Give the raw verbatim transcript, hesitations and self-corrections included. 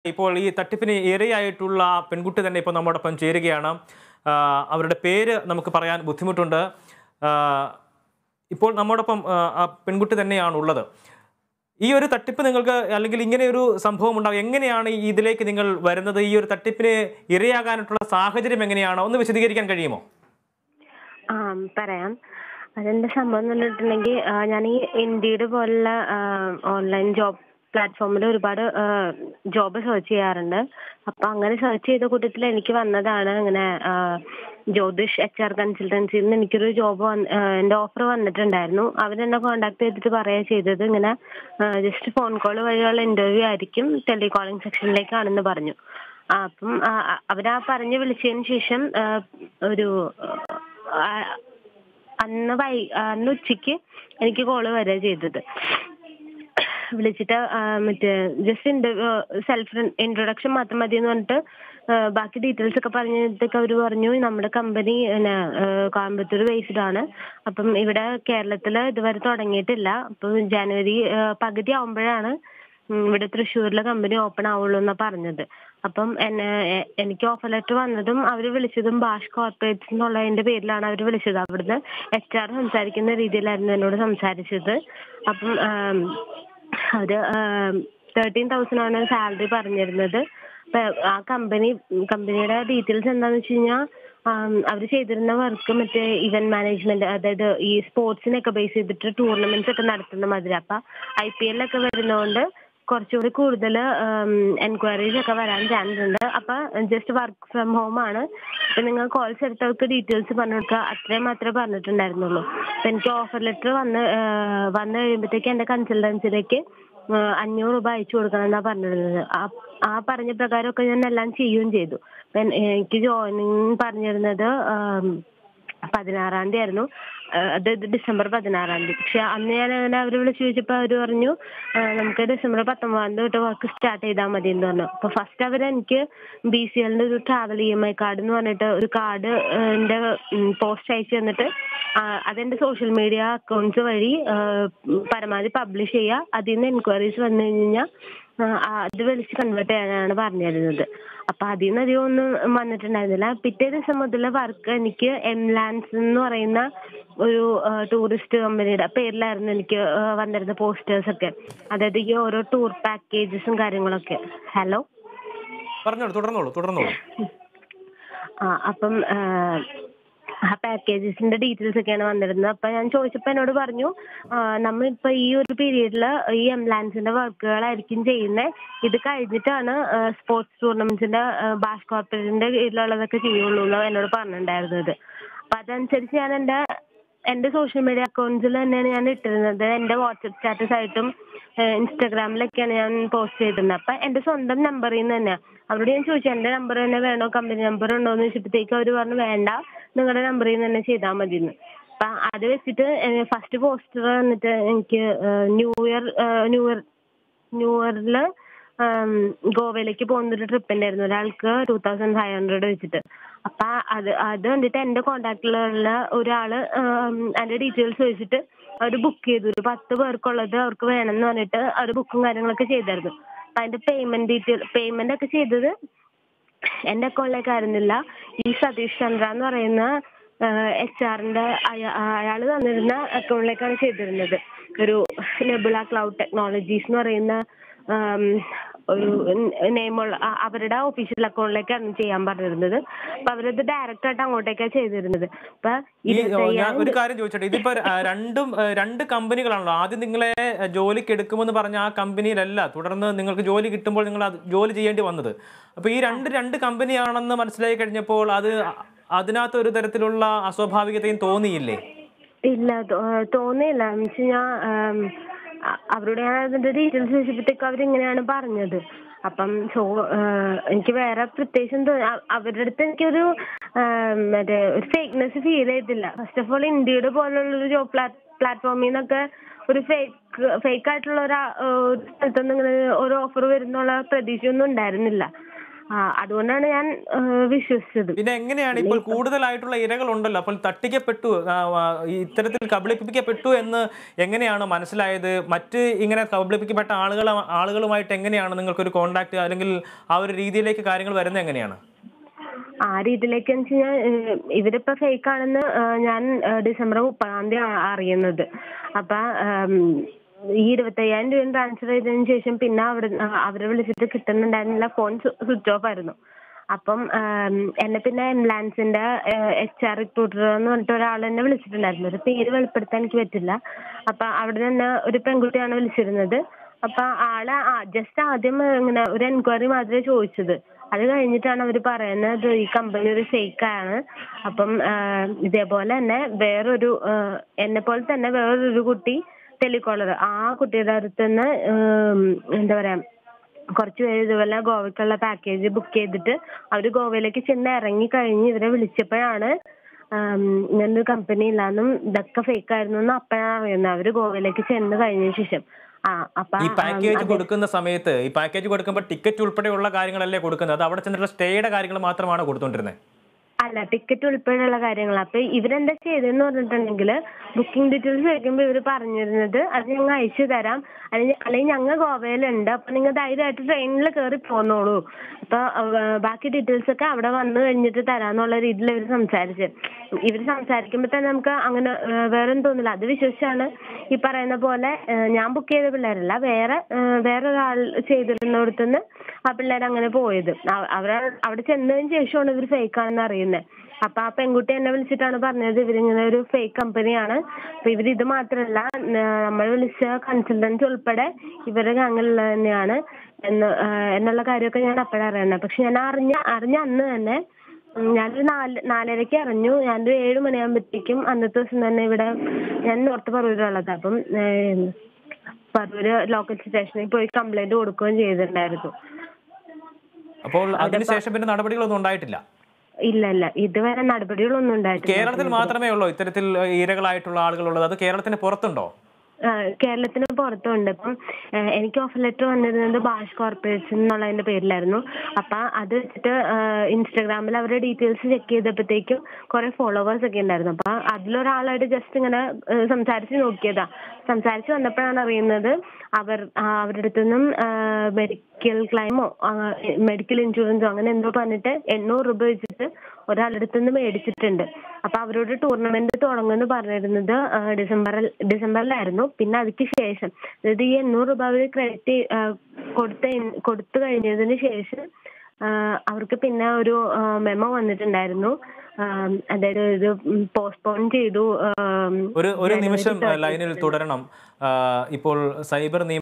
ഇപ്പോൾ ഈ തട്ടിപ്പിന് ഇരയായിട്ടുള്ള പെൺകുട്ടി തന്നെ ഇപ്പോൾ നമ്മോടൊപ്പം ചേരുകയാണ്. അവരുടെ പേര് നമുക്ക് പറയാൻ ബുദ്ധിമുട്ടുണ്ട്. ഇപ്പോൾ നമ്മോടൊപ്പം ആ പെൺകുട്ടി തന്നെയാണ് ഉള്ളത്. ഈ ഒരു തട്ടിപ്പ് നിങ്ങൾക്ക് അല്ലെങ്കിൽ ഇങ്ങനെ ഒരു സംഭവം ഉണ്ടാകും, എങ്ങനെയാണ് ഇതിലേക്ക് നിങ്ങൾ വരുന്നത്? ഈ ഒരു തട്ടിപ്പിന് ഇരയാകാനുള്ള സാഹചര്യം എങ്ങനെയാണ്? ഒന്ന് വിശദീകരിക്കാൻ കഴിയുമോ? ആ പറയാം. അതെന്താ സംഭവം എന്ന് പറഞ്ഞിട്ടുണ്ടെങ്കിൽ, ഞാൻ ഈ ഇൻഡീഡ് പോലുള്ള ഓൺലൈൻ ജോബ് പ്ലാറ്റ്ഫോമിൽ ഒരുപാട് ജോബ് സെർച്ച് ചെയ്യാറുണ്ട്. അപ്പൊ അങ്ങനെ സെർച്ച് ചെയ്ത കൂട്ടത്തിൽ എനിക്ക് വന്നതാണ് ഇങ്ങനെ ജ്യോതിഷ് എച്ച് ആർ കൺസൾട്ടൻസിയിൽ നിന്ന് എനിക്കൊരു ജോബ് എൻ്റെ ഓഫർ വന്നിട്ടുണ്ടായിരുന്നു. അവരെന്നെ കോൺടാക്ട് ചെയ്തിട്ട് പറയുക ചെയ്തത് ഇങ്ങനെ ജസ്റ്റ് ഫോൺ കോൾ വഴിയുള്ള ഇന്റർവ്യൂ ആയിരിക്കും, ടെലികോളിംഗ് സെക്ഷനിലേക്കാണെന്ന് പറഞ്ഞു. അപ്പം അവരാ പറഞ്ഞ് വിളിച്ചതിന് ശേഷം ഒരു അന്ന് വൈ അന്ന് ഉച്ചയ്ക്ക് എനിക്ക് കോള് വരിക ചെയ്തത്. വിളിച്ചിട്ട് മറ്റേ ജസ്റ്റ് ഇന്റർവ്യൂ സെൽഫ് ഇൻട്രൊഡക്ഷൻ മാത്രം മതി എന്ന് പറഞ്ഞിട്ട് ബാക്കി ഡീറ്റെയിൽസ് ഒക്കെ പറഞ്ഞിട്ടൊക്കെ അവർ പറഞ്ഞു നമ്മുടെ കമ്പനി പിന്നെ കോയമ്പത്തൂർ ബേസ്ഡ് ആണ്. അപ്പം ഇവിടെ കേരളത്തിൽ ഇതുവരെ തുടങ്ങിയിട്ടില്ല. അപ്പം ജനുവരി പകുതി ആവുമ്പോഴാണ് ഇവിടെ തൃശ്ശൂരിലെ കമ്പനി ഓപ്പൺ ആവുള്ളൂ എന്നാണ് പറഞ്ഞത്. അപ്പം എന്നെ എനിക്ക് ഓഫർ ലെറ്റർ വന്നതും അവർ വിളിച്ചതും ഭാഷ് കോർപ്പറേറ്റ്സ് എന്നുള്ളതിന്റെ പേരിലാണ് അവർ വിളിച്ചത്. അവിടുന്ന് എച്ച് ആർ സംസാരിക്കുന്ന രീതിയിലായിരുന്നു എന്നോട് സംസാരിച്ചത്. അപ്പം അവര് തേർട്ടീൻ തൗസൻഡ് ആണ് സാലറി പറഞ്ഞിരുന്നത്. ആ കമ്പനി കമ്പനിയുടെ ഡീറ്റെയിൽസ് എന്താന്ന് വെച്ച് കഴിഞ്ഞാൽ അവർ ചെയ്തിരുന്ന വർക്ക് മറ്റേ ഇവന്റ് മാനേജ്മെന്റ്, അതായത് ഈ സ്പോർട്സിനൊക്കെ ബേസ് ചെയ്തിട്ട് ടൂർണമെന്റ്സ് ഒക്കെ നടത്തുന്ന മാതിരി. അപ്പൊ ഐ പി എല്ലൊക്കെ വരുന്നതുകൊണ്ട് കുറച്ചുകൂടി കൂടുതൽ എൻക്വയറീസ് ഒക്കെ വരാൻ ചാൻസ് ഉണ്ട്. അപ്പൊ ജസ്റ്റ് വർക്ക് ഫ്രം ഹോം ആണ്. അപ്പൊ നിങ്ങൾ കോൾസ് എടുത്തവർക്ക് ഡീറ്റെയിൽസ് പറഞ്ഞു കൊടുക്കുക, അത്രയും മാത്രമേ പറഞ്ഞിട്ടുണ്ടായിരുന്നുള്ളൂ. അപ്പൊ എനിക്ക് ഓഫർ ലെറ്റർ വന്ന് വന്നു കഴിയുമ്പോഴത്തേക്ക് എന്റെ കൺസൾട്ടൻസിലേക്ക് അഞ്ഞൂറ് രൂപ അയച്ചു കൊടുക്കണം എന്നാ പറഞ്ഞിരുന്നത്. ആ പറഞ്ഞ പ്രകാരമൊക്കെ ഞാൻ എല്ലാം ചെയ്യുകയും ചെയ്തു. എനിക്ക് ജോയിനിങ് പറഞ്ഞിരുന്നത് പതിനാറാം തീയതി ആയിരുന്നു, അതായത് ഡിസംബർ പതിനാറാം തീയതി. പക്ഷെ അന്ന് ഞാൻ അങ്ങനെ അവർ വിളിച്ചു ചോദിച്ചപ്പോൾ അവർ പറഞ്ഞു നമുക്ക് ഡിസംബർ പത്തൊമ്പതാം തീയതി തൊട്ട് വർക്ക് സ്റ്റാർട്ട് ചെയ്താൽ മതി എന്ന് പറഞ്ഞു. അപ്പൊ ഫസ്റ്റ് അവർ എനിക്ക് ബി സി എല്ലിന്റെ ഒരു travel E M I card എന്ന് പറഞ്ഞിട്ട് ഒരു കാർഡ് എന്റെ പോസ്റ്റ് അയച്ചു തന്നിട്ട് അതെന്റെ സോഷ്യൽ മീഡിയ അക്കൗണ്ട്സ് വഴി പരമാവധി പബ്ലിഷ് ചെയ്യുക, അതിൽ നിന്ന് എൻക്വയറീസ് വന്നു കഴിഞ്ഞാൽ അത് വിളിച്ച് കൺവേർട്ട് ചെയ്യാനാണ് പറഞ്ഞിരുന്നത്. അപ്പൊ അതിൽ നിന്ന് അധികം ഒന്നും വന്നിട്ടുണ്ടായിരുന്നില്ല. പിറ്റേ ദിവസം മുതൽ വർക്ക് എനിക്ക് എംലാൻസ് എന്ന് പറയുന്ന ഒരു ടൂറിസ്റ്റ് കമ്പനിയുടെ പേരിലായിരുന്നു എനിക്ക് വന്നിരുന്ന പോസ്റ്റേഴ്സ് ഒക്കെ, അതായത് ഈ ഓരോ ടൂർ പാക്കേജസും കാര്യങ്ങളൊക്കെ. ഹലോ, പറഞ്ഞോളൂ, തുടർന്നോളൂ തുടർന്നോളൂ ആ അപ്പം ആ പാക്കേജസിന്റെ ഡീറ്റെയിൽസ് ഒക്കെയാണ് വന്നിരുന്നത്. അപ്പൊ ഞാൻ ചോദിച്ചപ്പോ എന്നോട് പറഞ്ഞു നമ്മളിപ്പോ ഈ ഒരു പീരീഡില് ഈ എംലാൻസിന്റെ വർക്കുകളായിരിക്കും ചെയ്യുന്നത്, ഇത് കഴിഞ്ഞിട്ടാണ് സ്പോർട്സ് ടൂർണമെന്റ്സിന്റെ ഭാഷ് കോർപ്പറേറ്റിന്റെ കീഴിലുള്ളതൊക്കെ ചെയ്യുള്ളൂ എന്ന് എന്നോട് പറഞ്ഞിട്ടുണ്ടായിരുന്നത്. അപ്പൊ അതനുസരിച്ച് ഞാൻ എന്റെ എന്റെ സോഷ്യൽ മീഡിയ അക്കൗണ്ട്സിൽ തന്നെയാണ് ഞാൻ ഇട്ടിരുന്നത്. എന്റെ വാട്സപ്പ് സ്റ്റാറ്റസ് ആയിട്ടും ഇൻസ്റ്റാഗ്രാമിലൊക്കെയാണ് ഞാൻ പോസ്റ്റ് ചെയ്തിരുന്നത്. അപ്പൊ എന്റെ സ്വന്തം നമ്പറിൽ നിന്ന് തന്നെ അവരോട് ഞാൻ ചോദിച്ചു എന്റെ നമ്പർ തന്നെ വേണോ, കമ്പനി നമ്പർ ഉണ്ടോ എന്ന് ചോദിച്ചപ്പോഴത്തേക്ക് അവർ പറഞ്ഞു വേണ്ട, നിങ്ങളുടെ നമ്പറിൽ നിന്ന് തന്നെ ചെയ്താൽ മതി എന്ന്. അപ്പൊ അത് വെച്ചിട്ട് ഫസ്റ്റ് പോസ്റ്റർ വന്നിട്ട് എനിക്ക് new year new year new ഇയറില് ഗോവയിലേക്ക് പോകുന്നൊരു ട്രിപ്പിന്റെ ആയിരുന്നു, ഒരാൾക്ക് ടൂ തൗസൻഡ് ഫൈവ് ഹൺഡ്രഡ് വെച്ചിട്ട്. അപ്പൊ അത് അത് കണ്ടിട്ട് എന്റെ കോണ്ടാക്ടിലുള്ള ഒരാള് അതിന്റെ ഡീറ്റെയിൽസ് ചോദിച്ചിട്ട് അവർ ബുക്ക് ചെയ്തു. ഒരു പത്ത് പേർക്കുള്ളത് അവർക്ക് വേണമെന്ന് പറഞ്ഞിട്ട് അവർ ബുക്കും കാര്യങ്ങളൊക്കെ ചെയ്തായിരുന്നു. അപ്പൊ അതിന്റെ പേയ്മെന്റ് ഡീറ്റെയിൽ പേയ്മെന്റ് ഒക്കെ ചെയ്തത് എന്റെ അക്കൗണ്ടിലേക്ക് ആയിരുന്നില്ല, ഈ സതീഷ് ചന്ദ്ര എന്ന് പറയുന്ന എച്ച് ആറിന്റെ അയാൾ തന്നിരുന്ന അക്കൗണ്ടിലേക്കാണ് ചെയ്തിരുന്നത്. ഒരു നെബുല ക്ലൗഡ് ടെക്നോളജീസ് എന്ന് പറയുന്ന ഒരു നെയിമുള്ള അവരുടെ ഒഫീഷ്യൽ അക്കൗണ്ടിലേക്കാണ് ചെയ്യാൻ പറഞ്ഞിരുന്നത്. അപ്പൊ അവരത് ഡയറക്റ്റ് ആയിട്ട് അങ്ങോട്ടേക്കാണ് ചെയ്തിരുന്നത്. അപ്പൊ ഒരു കാര്യം ചോദിച്ചോട്ടെ, ഇതിപ്പോ രണ്ടും രണ്ട് കമ്പനികളാണല്ലോ. ആദ്യം നിങ്ങളെ ജോലിക്ക് എടുക്കുമെന്ന് പറഞ്ഞ ആ കമ്പനിയിലല്ല തുടർന്ന് നിങ്ങൾക്ക് ജോലി കിട്ടുമ്പോൾ നിങ്ങൾ ജോലി ചെയ്യേണ്ടി വന്നത്. അപ്പൊ ഈ രണ്ട് രണ്ട് കമ്പനിയാണെന്ന് മനസ്സിലായി കഴിഞ്ഞപ്പോൾ അത് അതിനകത്ത് ഒരു തരത്തിലുള്ള അസ്വാഭാവികതയും തോന്നിയില്ലേ? ഇല്ല, തോന്നിയില്ല. എന്ന് വെച്ച് കഴിഞ്ഞാൽ അവരുടെ ഞാൻ അതിന്റെ ഡീറ്റെയിൽസ് ചോദിച്ചപ്പോഴത്തേക്ക് അവരിങ്ങനെയാണ് പറഞ്ഞത്. അപ്പം സോ എനിക്ക് വേറെ പ്രത്യേകിച്ചും അവരുടെ അടുത്ത് എനിക്കൊരു മറ്റേ ഒരു ഫേക്ക്നെസ് ഫീൽ ചെയ്തില്ല. ഫസ്റ്റ് ഓഫ് ഓൾ ഇന്ത്യയുടെ പോലുള്ളൊരു ജോബ് പ്ലാറ്റ് പ്ലാറ്റ്ഫോമിൽ നിന്നൊക്കെ ഒരു ഫേക്ക് ഫേക്ക് ആയിട്ടുള്ള ഒരു സ്ഥലത്തൊന്നും ഇങ്ങനെ ഒരു ഓഫർ വരുന്നുള്ള പ്രതീക്ഷയൊന്നും ഉണ്ടായിരുന്നില്ല. ആ അതുകൊണ്ടാണ് ഞാൻ വിശ്വസിച്ചത്. പിന്നെ എങ്ങനെയാണ് ഇപ്പോൾ കൂടുതലായിട്ടുള്ള ഇരകൾ ഉണ്ടല്ലോ, അപ്പോൾ തട്ടിക്കപ്പെട്ടു, ഇത്തരത്തിൽ കബളിപ്പിക്കപ്പെട്ടു എന്ന് എങ്ങനെയാണ് മനസ്സിലായത്? മറ്റ് ഇങ്ങനെ കബളിപ്പിക്കപ്പെട്ട ആളുകൾ ആളുകളുമായിട്ട് എങ്ങനെയാണ് നിങ്ങൾക്കൊരു കോണ്ടാക്ട് അല്ലെങ്കിൽ ആ ഒരു രീതിയിലേക്ക് കാര്യങ്ങൾ വരുന്നത് എങ്ങനെയാണ്? ആ രീതിയിലേക്ക് വെച്ച് കഴിഞ്ഞാൽ ഇവരിപ്പോ ഫേക്ക് ആണെന്ന് ഞാൻ ഡിസംബർ മുപ്പതാം തീയതി അറിയുന്നത്. അപ്പൊ ഈ ഇരുപത്തയ്യായിരം രൂപ ട്രാൻസ്ഫർ ചെയ്തതിന് ശേഷം പിന്നെ അവിടെ അവരെ വിളിച്ചിട്ട് കിട്ടുന്നുണ്ടായിരുന്നില്ല, ഫോൺ സ്വിച്ച് ഓഫ് ആയിരുന്നു. അപ്പം എന്നെ പിന്നെ എംലാൻസിന്റെ എച്ച് ആർ റിക്രൂട്ടർ എന്ന് പറഞ്ഞിട്ട് ഒരാൾ എന്നെ വിളിച്ചിട്ടുണ്ടായിരുന്നു. ഒരു പേര് വെളിപ്പെടുത്താൻ എനിക്ക് പറ്റില്ല. അപ്പൊ അവിടെ നിന്ന് ഒരു പെൺകുട്ടിയാണ് വിളിച്ചിരുന്നത്. അപ്പൊ ആള് ജസ്റ്റ് ആദ്യം ഇങ്ങനെ ഒരു എൻക്വയറി മാത്രമേ ചോദിച്ചത്. അത് കഴിഞ്ഞിട്ടാണ് അവർ പറയുന്നത് ഈ കമ്പനി ഒരു ഫേക്ക് ആണ്. അപ്പം ഇതേപോലെ തന്നെ വേറൊരു എന്നെ പോലെ തന്നെ വേറൊരു കുട്ടി ടെലികോളർ, ആ കുട്ടിയുടെ അടുത്ത് നിന്ന് എന്താ പറയാ കുറച്ച് പേര് ഇതുപോലെ ഗോവയ്ക്കുള്ള പാക്കേജ് ബുക്ക് ചെയ്തിട്ട് അവർ ഗോവയിലേക്ക് ചെന്ന് ഇറങ്ങി കഴിഞ്ഞ് ഇവരെ വിളിച്ചപ്പോഴാണ് ഇങ്ങനൊരു കമ്പനി ഇല്ലാന്നും ഇതൊക്കെ ഫേക്ക് ആയിരുന്നു എന്ന് അപ്പോഴാണ് അറിയുന്നത്. അവര് ഗോവയിലേക്ക് ചെന്ന് കഴിഞ്ഞ ശേഷം. ഈ പാക്കേജ് കൊടുക്കുന്ന സമയത്ത് ഈ പാക്കേജ് കൊടുക്കുമ്പോൾ ടിക്കറ്റ് ഉൾപ്പെടെയുള്ള കാര്യങ്ങളല്ലേ കൊടുക്കുന്നത്? അത് അവിടെ ചെന്നിട്ടുള്ള സ്റ്റേയുടെ കാര്യങ്ങൾ മാത്രമാണ് കൊടുത്തോണ്ടിരുന്നത്? അല്ല, ടിക്കറ്റ് ഉൾപ്പെടെയുള്ള കാര്യങ്ങൾ. അപ്പൊ ഇവരെന്താ ചെയ്തെന്ന് പറഞ്ഞിട്ടുണ്ടെങ്കിൽ ബുക്കിംഗ് ഡീറ്റെയിൽസ് ചോദിക്കുമ്പോൾ ഇവർ പറഞ്ഞിരുന്നത് അത് ഞങ്ങൾ അയച്ചു തരാം, അല്ലെങ്കിൽ അല്ലെങ്കിൽ ഞങ്ങൾ ഗോവയിലുണ്ട്, അപ്പൊ നിങ്ങൾ ധൈര്യമായിട്ട് ട്രെയിനിൽ കയറി പോന്നോളൂ, അപ്പൊ ബാക്കി ഡീറ്റെയിൽസ് ഒക്കെ അവിടെ വന്നു കഴിഞ്ഞിട്ട് തരാന്നുള്ള രീതിയിൽ ഇവർ സംസാരിച്ച് ഇവർ സംസാരിക്കുമ്പോൾ തന്നെ നമുക്ക് അങ്ങനെ വേറൊന്നും തോന്നില്ല. അത് വിശ്വസിച്ചാണ് ഈ പറയുന്ന പോലെ ഞാൻ ബുക്ക് ചെയ്ത പിള്ളേരല്ല, വേറെ വേറൊരാൾ ചെയ്തിരുന്നിടത്തുനിന്ന് ആ പിള്ളേർ അങ്ങനെ പോയത്. അവർ അവിടെ ചെന്നതിന് ശേഷമാണ് ഇവർ ഫേക്ക് ആണെന്ന് അറിയുന്നത്. അപ്പൊ ആ പെൺകുട്ടി എന്നെ വിളിച്ചിട്ടാണ് പറഞ്ഞത് ഇവരിങ്ങനെ ഒരു ഫേക്ക് കമ്പനിയാണ്, അപ്പൊ ഇവർ ഇത് മാത്രമല്ല നമ്മൾ വിളിച്ച കൺസൾട്ടൻസ് ഉൾപ്പെടെ ഇവരുടെ ഞങ്ങളുള്ള തന്നെയാണ് എന്ന് എന്നുള്ള കാര്യമൊക്കെ ഞാൻ അപ്പോഴാണ് അറിയുന്നത്. പക്ഷെ ഞാൻ അറിഞ്ഞ അറിഞ്ഞ അന്ന് തന്നെ ഞാനൊരു നാല് നാലരയ്ക്ക് അറിഞ്ഞു. ഞാനൊരു ഏഴ് മണിയാകുമ്പോഴത്തേക്കും അന്നത്തെ ദിവസം തന്നെ ഇവിടെ ഞാൻ നോർത്ത് പറവൂരുള്ളത്. അപ്പം പറവൂര് ലോക്കൽ സ്റ്റേഷനിൽ പോയി കംപ്ലൈന്റ് കൊടുക്കുകയും ചെയ്തിട്ടുണ്ടായിരുന്നു. അപ്പോൾ അതിനുശേഷം പിന്നെ നടപടികളൊന്നും ഉണ്ടായിട്ടില്ല? ഇല്ല ഇല്ല, ഇതുവരെ നടപടികളൊന്നും ഉണ്ടായിട്ടില്ല. കേരളത്തിൽ മാത്രമേ ഉള്ളൂ ഇത്തരത്തിൽ ഇരകളായിട്ടുള്ള ആളുകളുള്ളത്? അത് കേരളത്തിന് പുറത്തുണ്ടോ? കേരളത്തിന് പുറത്തുണ്ട്. ഇപ്പം എനിക്ക് ഓഫർ ലെറ്റർ വന്നിരുന്നത് ഭാഷ് കോർപ്പറേഷൻ എന്നുള്ളതിന്റെ പേരിലായിരുന്നു. അപ്പൊ അത് വെച്ചിട്ട് ഇൻസ്റ്റാഗ്രാമിൽ അവരുടെ ഡീറ്റെയിൽസ് ചെക്ക് ചെയ്തപ്പോഴത്തേക്കും കുറെ ഫോളോവേഴ്സ് ഒക്കെ ഉണ്ടായിരുന്നു. അപ്പൊ അതിലൊരാളായിട്ട് ജസ്റ്റ് ഇങ്ങനെ സംസാരിച്ച് നോക്കിയതാ. സംസാരിച്ച് വന്നപ്പോഴാണ് അറിയുന്നത് അവർ അവരുടെ അടുത്തു നിന്നും മെഡിക്കൽ ക്ലെയിമോ മെഡിക്കൽ ഇൻഷുറൻസോ അങ്ങനെ എന്തോ പറഞ്ഞിട്ട് എണ്ണൂറ് രൂപ വെച്ചിട്ട് ഒരാളുടെ അടുത്ത് നിന്ന് മേടിച്ചിട്ടുണ്ട്. അപ്പൊ അവരോട് ടൂർണമെന്റ് തുടങ്ങുമെന്ന് പറഞ്ഞിരുന്നത് ഡിസംബറിൽ ഡിസംബറിലായിരുന്നു. പിന്നെ അതിക്ക് ശേഷം അതായത് ഈ എണ്ണൂറ് രൂപ അവർ ക്രെഡിറ്റ് കൊടുത്ത കൊടുത്തു കഴിഞ്ഞതിന് ശേഷം അവർക്ക് പിന്നെ ഒരു മെമ്മോ വന്നിട്ടുണ്ടായിരുന്നു. അതായത് ഇത് പോസ്റ്റ്പോൺ ചെയ്തു. ഒരു ഒരു നിമിഷം ലൈനിൽ തുടരണം. ഇപ്പോൾ സൈബർ